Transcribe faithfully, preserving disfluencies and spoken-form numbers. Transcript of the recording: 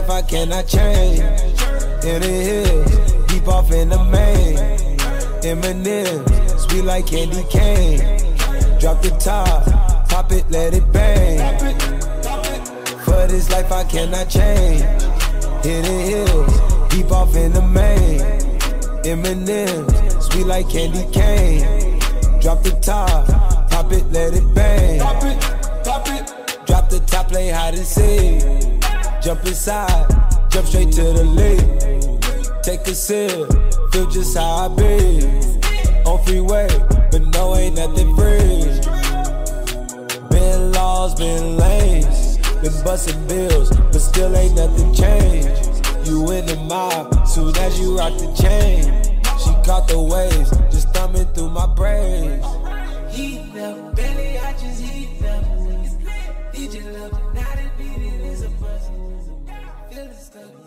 life I cannot change. In the hills, deep off in the main. M and M's, sweet like candy cane. Drop the top, pop it, let it bang. For this life I cannot change. In the hills, deep off in the main. M and M's, sweet like candy cane. Drop the top, pop it, let it bang. Pop it, pop it. Drop the top, play hide and seek. Jump inside, jump straight to the lead. Take a sip, feel just how I be. On freeway, but no, ain't nothing free. Been laws, been lanes, been busting bills, but still ain't nothing changed. You in the mob, soon as you rock the chain. She caught the waves, just thumbing through my braids. Heat up, belly, I just heat up. Need your love, not a beat, it is a buzz. Feel the stuff.